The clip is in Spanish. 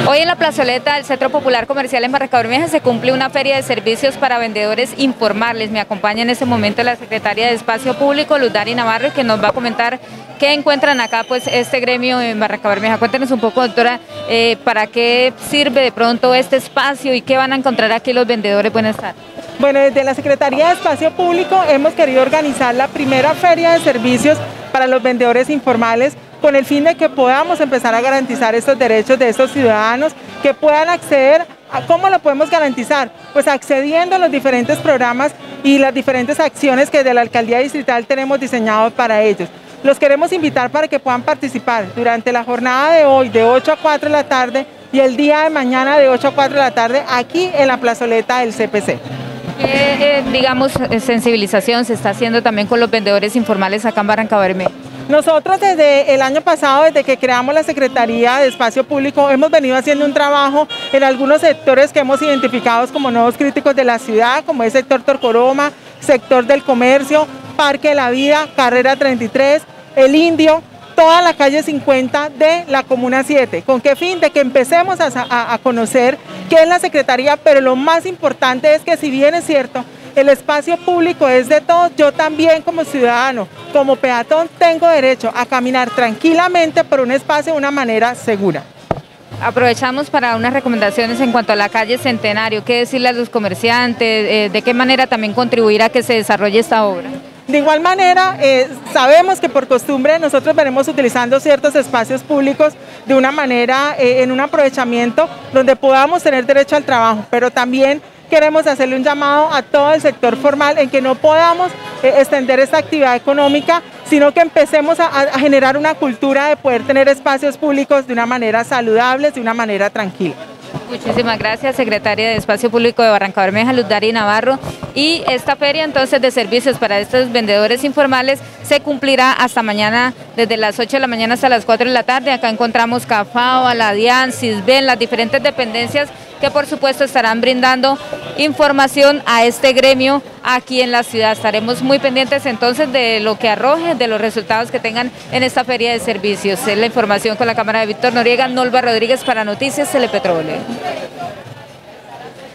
Hoy en la plazoleta del Centro Popular Comercial en Barranca Bermeja se cumple una feria de servicios para vendedores informales. Me acompaña en este momento la secretaria de Espacio Público, Luz Dari Navarro, que nos va a comentar qué encuentran acá pues este gremio en Barranca Bermeja. Cuéntenos un poco, doctora, para qué sirve de pronto este espacio y qué van a encontrar aquí los vendedores. Buenas tardes. Bueno, desde la Secretaría de Espacio Público hemos querido organizar la primera feria de servicios para los vendedores informales con el fin de que podamos empezar a garantizar estos derechos de estos ciudadanos, que puedan acceder a cómo lo podemos garantizar, pues accediendo a los diferentes programas y las diferentes acciones que de la Alcaldía Distrital tenemos diseñados para ellos. Los queremos invitar para que puedan participar durante la jornada de hoy de 8 a 4 de la tarde y el día de mañana de 8 a 4 de la tarde aquí en la plazoleta del CPC. ¿Qué, digamos, sensibilización se está haciendo también con los vendedores informales acá en Barranca Bermeja? Nosotros desde el año pasado, desde que creamos la Secretaría de Espacio Público, hemos venido haciendo un trabajo en algunos sectores que hemos identificado como nuevos críticos de la ciudad, como el sector Torcoroma, sector del comercio, Parque de la Vida, Carrera 33, El Indio, toda la calle 50 de la Comuna 7. ¿Con qué fin? De que empecemos a conocer qué es la Secretaría, pero lo más importante es que, si bien es cierto, el espacio público es de todos, yo también como ciudadano, como peatón, tengo derecho a caminar tranquilamente por un espacio de una manera segura. Aprovechamos para unas recomendaciones en cuanto a la calle Centenario. ¿Qué decirle a los comerciantes? ¿De qué manera también contribuir a que se desarrolle esta obra? De igual manera, sabemos que por costumbre nosotros venimos utilizando ciertos espacios públicos de una manera, en un aprovechamiento donde podamos tener derecho al trabajo, pero también queremos hacerle un llamado a todo el sector formal en que no podamos extender esta actividad económica, sino que empecemos a generar una cultura de poder tener espacios públicos de una manera saludable, de una manera tranquila. Muchísimas gracias, secretaria de Espacio Público de Barranca Bermeja, Luz Dari Navarro. Y esta feria entonces de servicios para estos vendedores informales se cumplirá hasta mañana, desde las 8 de la mañana hasta las 4 de la tarde. Acá encontramos CAFAO, Aladian, Sisben, las diferentes dependencias que por supuesto estarán brindando información a este gremio aquí en la ciudad. Estaremos muy pendientes entonces de lo que arroje, de los resultados que tengan en esta feria de servicios. Es la información con la cámara de Víctor Noriega, Nolva Rodríguez para Noticias Telepetróleo.